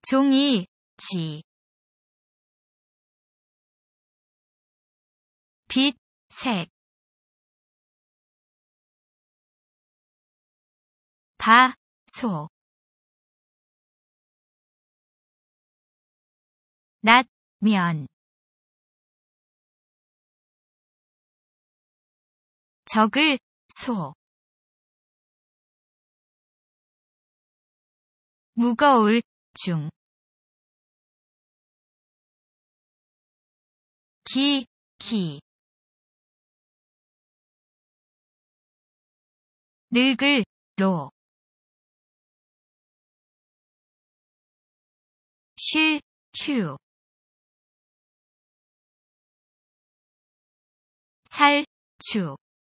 종이, 지. 빛, 색. 바, 소. 낫, 면. 적을, 소. 무거울, 중. 기, 기. 늙을, 로. 실, 휴. 살, 주.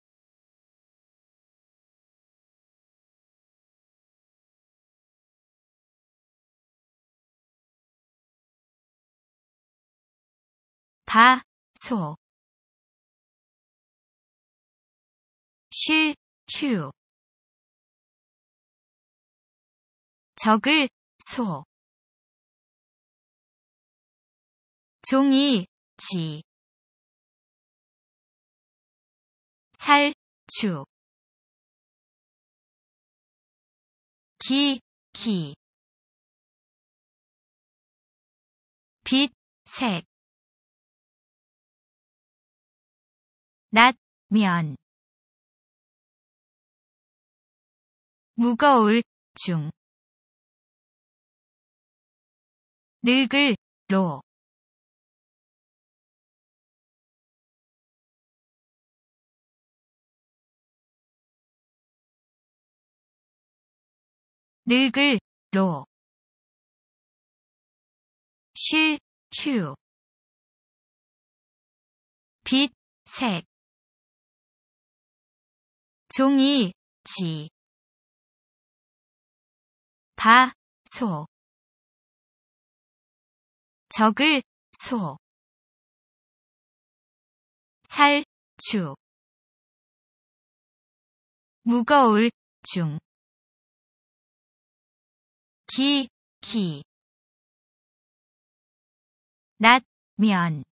바, 소. 실, 휴. 적을, 소. 종이, 지. 살, 주. 기, 기. 빛, 색. 낫, 면. 무거울, 중. 늙을, 로. 늙을, 로. 실, 휴. 빛, 색. 종이, 지. 바, 소. 적을, 소. 살, 주. 무거울, 중. 기, 기. 낫, 면.